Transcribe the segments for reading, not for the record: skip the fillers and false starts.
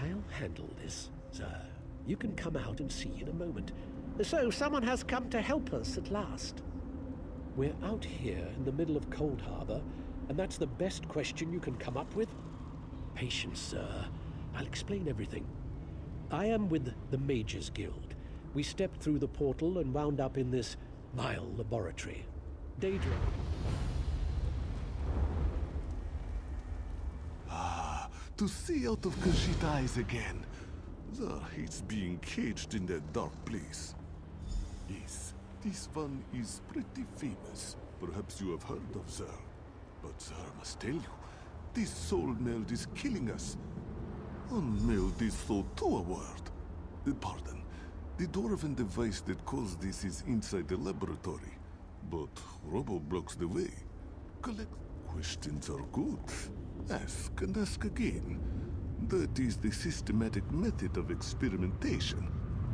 I'll handle this, sir. You can come out and see in a moment. So, someone has come to help us at last. We're out here in the middle of Cold Harbor, and that's the best question you can come up with? Patience, sir. I'll explain everything. I am with the Mages Guild. We stepped through the portal and wound up in this vile laboratory. Daedra. To see out of Khajiit's eyes again. Zar hates being caged in that dark place. Yes, this one is pretty famous. Perhaps you have heard of Zar. But Zar must tell you, this soul meld is killing us. Unmeld this soul to a word. Pardon. The dwarven device that caused this is inside the laboratory. But Robo blocks the way. Collect questions are good. Ask and ask again. That is the systematic method of experimentation.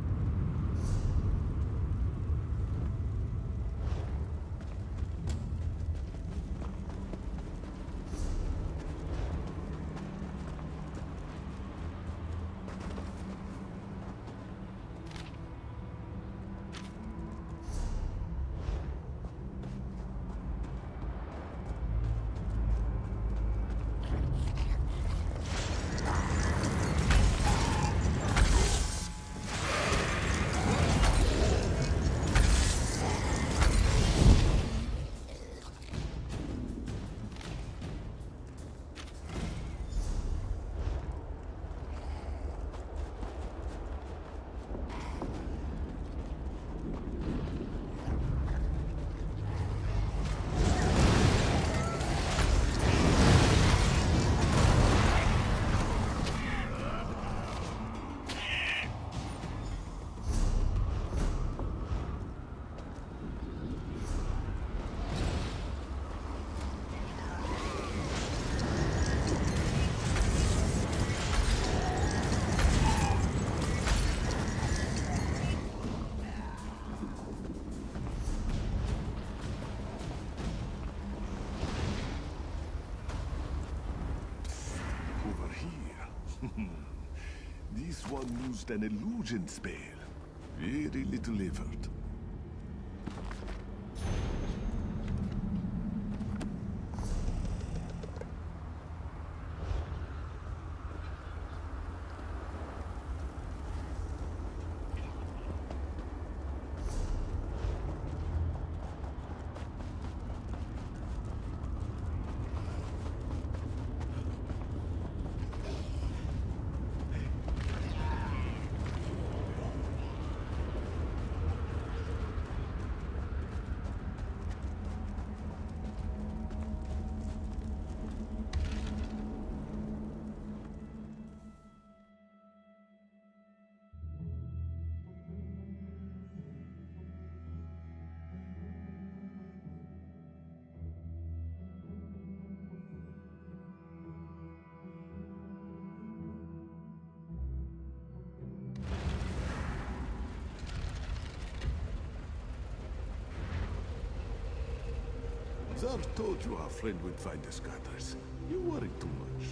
This one used an illusion spell. Very little effort. Zar told you our friend would find the scatters. You worry too much.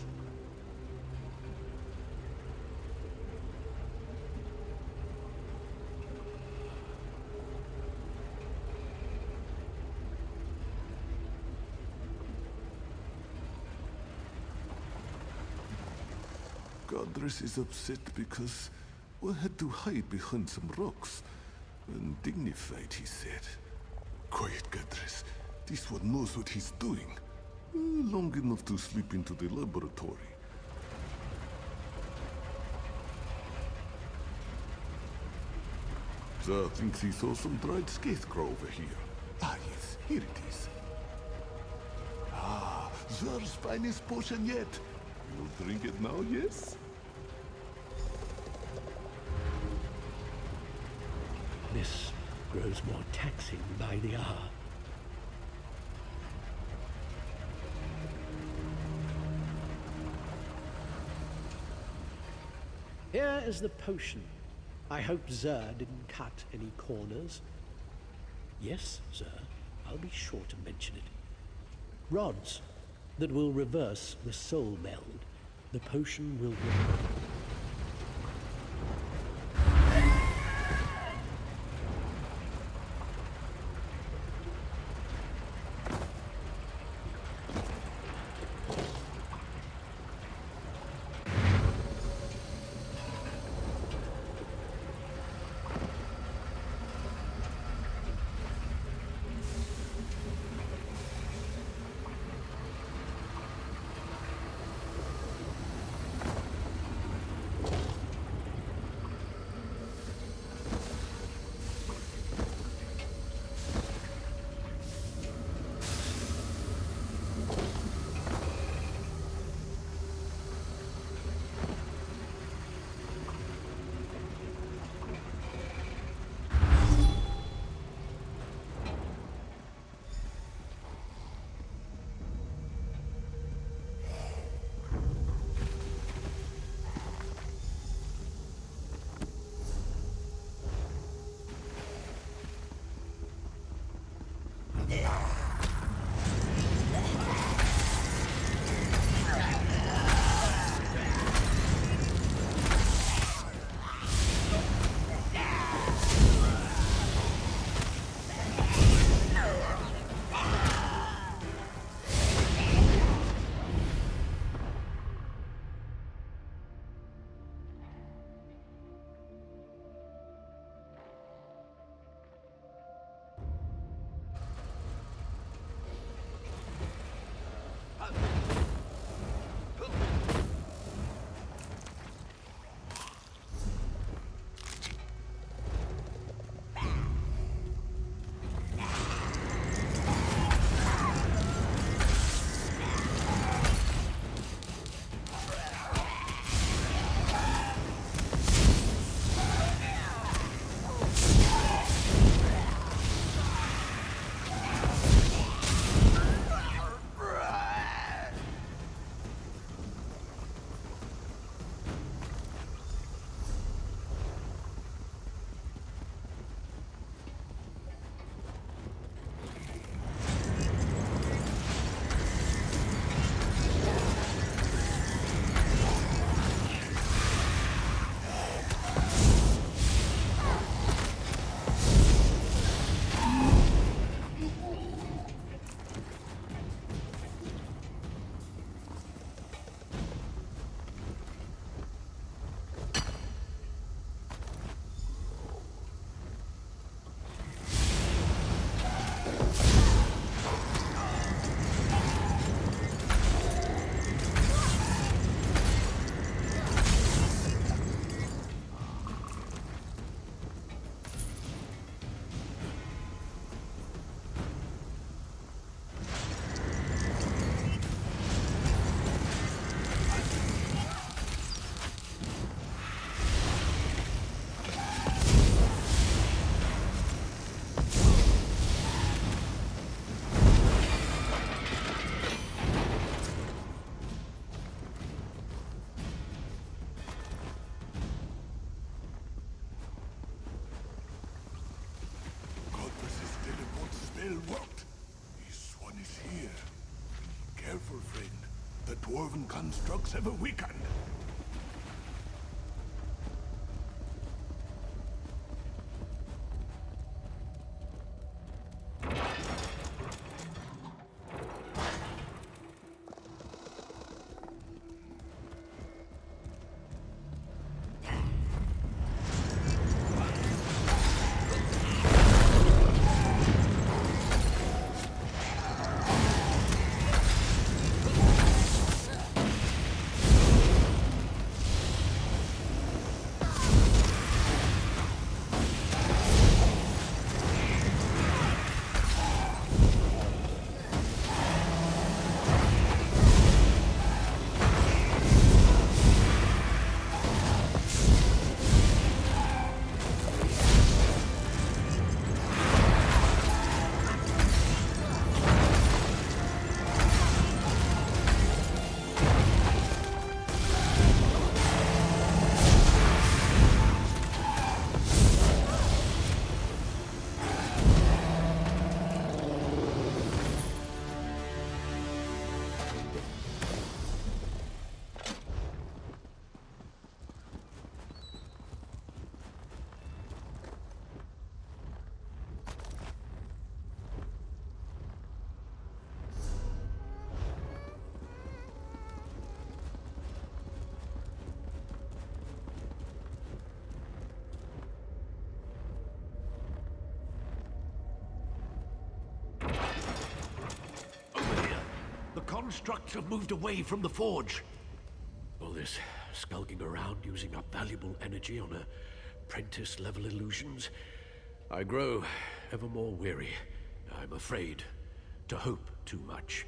Godress is upset because we had to hide behind some rocks. Undignified, he said. Quiet, Godress. This one knows what he's doing. Long enough to slip into the laboratory. Zar thinks he saw some dried scarecrow over here. Ah, yes, here it is. Ah, Zar's finest potion yet. You'll drink it now, yes? This grows more taxing by the hour. Here is the potion. I hope Zer didn't cut any corners. Yes, sir. I'll be sure to mention it. Rods that will reverse the soul meld. The potion will work. dwarven constructs ever weakened. Constructs have moved away from the forge. All this skulking around using up valuable energy on apprentice-level illusions. I grow ever more weary. I'm afraid to hope too much.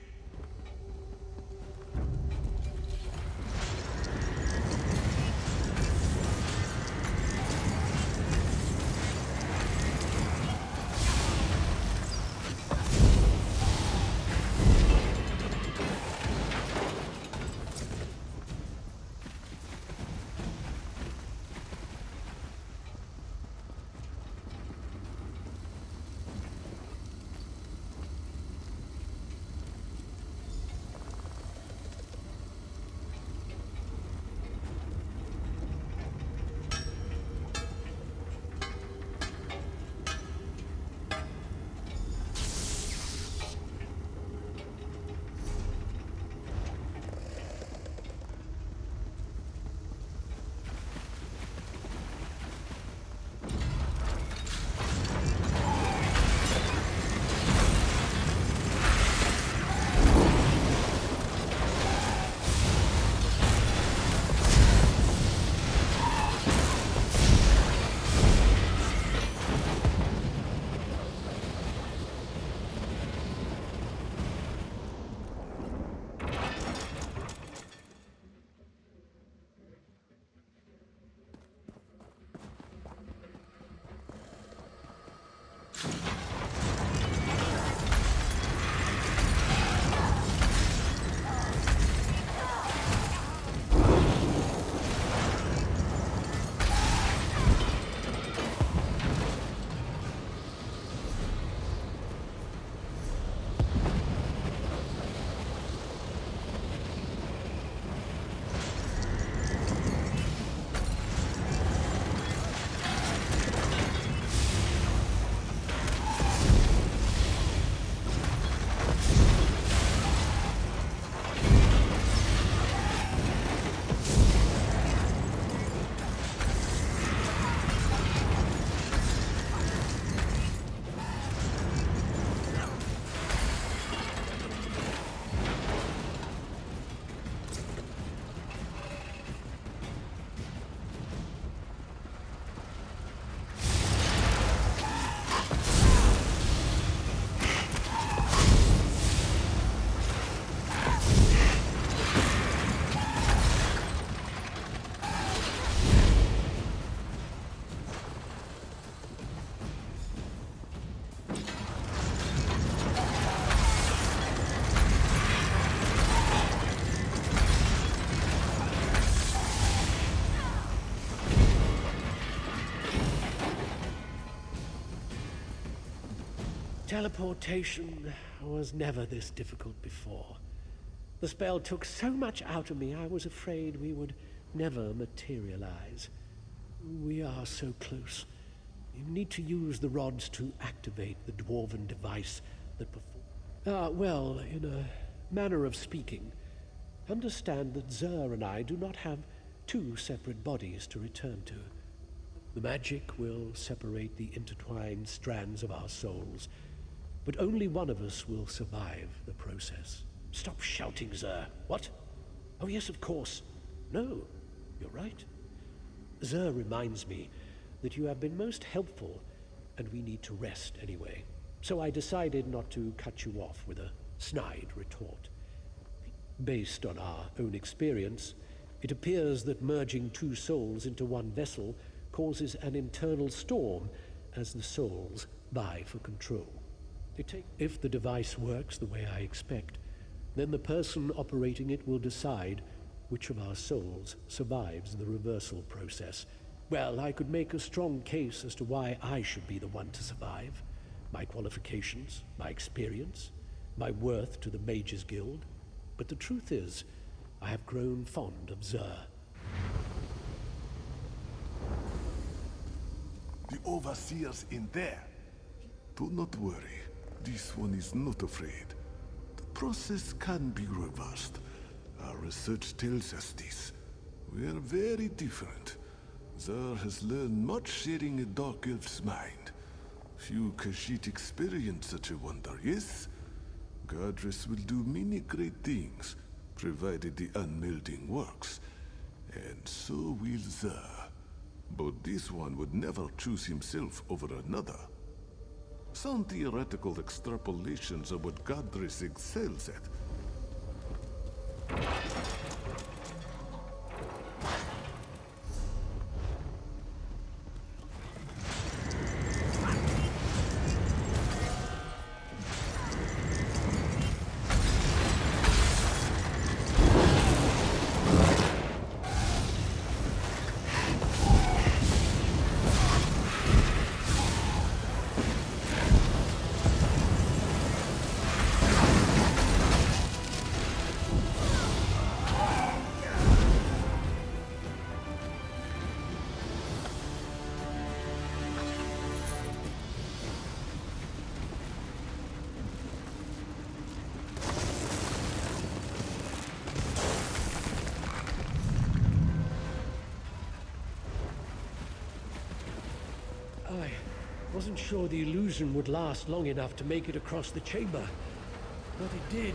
Teleportation was never this difficult before. The spell took so much out of me, I was afraid we would never materialize. We are so close. You need to use the rods to activate the dwarven device that well, in a manner of speaking, understand that Zer and I do not have two separate bodies to return to. The magic will separate the intertwined strands of our souls, but only one of us will survive the process. Stop shouting, Zer. What? Oh yes, of course. No, you're right. Zer reminds me that you have been most helpful, and we need to rest anyway. So I decided not to cut you off with a snide retort. Based on our own experience, it appears that merging two souls into one vessel causes an internal storm as the souls vie for control. If the device works the way I expect, then the person operating it will decide which of our souls survives the reversal process. Well, I could make a strong case as to why I should be the one to survive. My qualifications, my experience, my worth to the Mages Guild. But the truth is, I have grown fond of Zer. The Overseer's in there. Do not worry. This one is not afraid. The process can be reversed. Our research tells us this. We are very different. Zer has learned much sharing a Dark Elf's mind. Few Khajiit experience such a wonder, yes? Godress will do many great things, provided the unmelding works. And so will Zer. But this one would never choose himself over another. Some theoretical extrapolations are what Godress excels at. I wasn't sure the illusion would last long enough to make it across the chamber, but it did.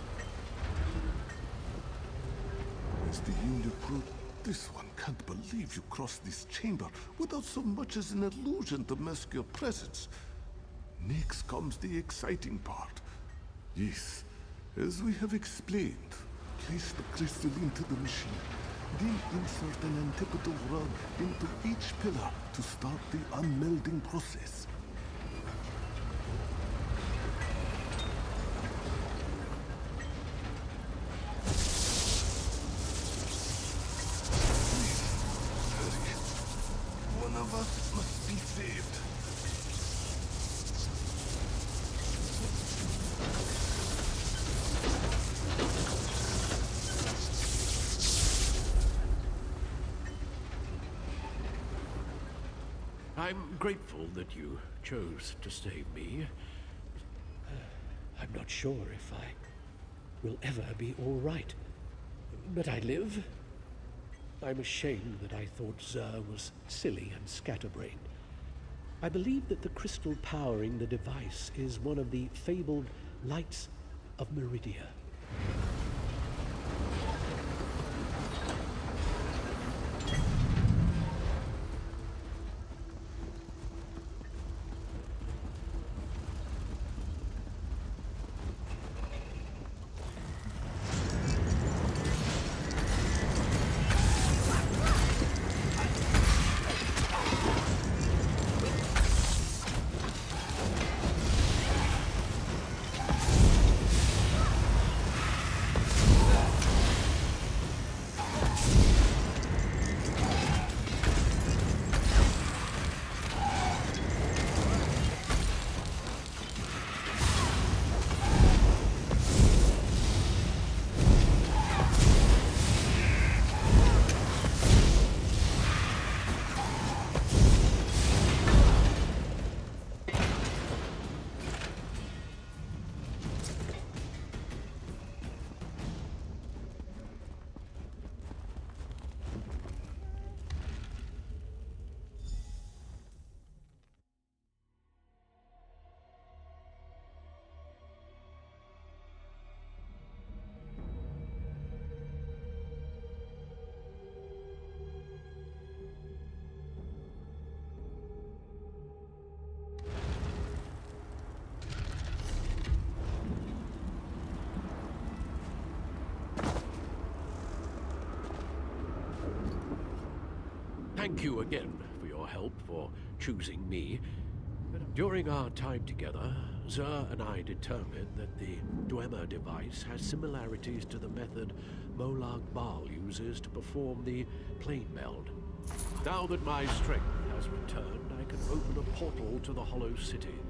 As the unit proved, this one can't believe you crossed this chamber without so much as an illusion to mask your presence. Next comes the exciting part. Yes, as we have explained, place the crystal into the machine. Then insert an antipodal rod into each pillar to start the unmelding process. Hurry. One of us must be saved. I'm grateful that you chose to save me. I'm not sure if I will ever be all right. But I live. I'm ashamed that I thought Zer was silly and scatterbrained. I believe that the crystal powering the device is one of the fabled lights of Meridia. thank you again for your help, for choosing me. During our time together, Zer and I determined that the Dwemer device has similarities to the method Molag Bal uses to perform the plane meld. Now that my strength has returned, I can open a portal to the Hollow City.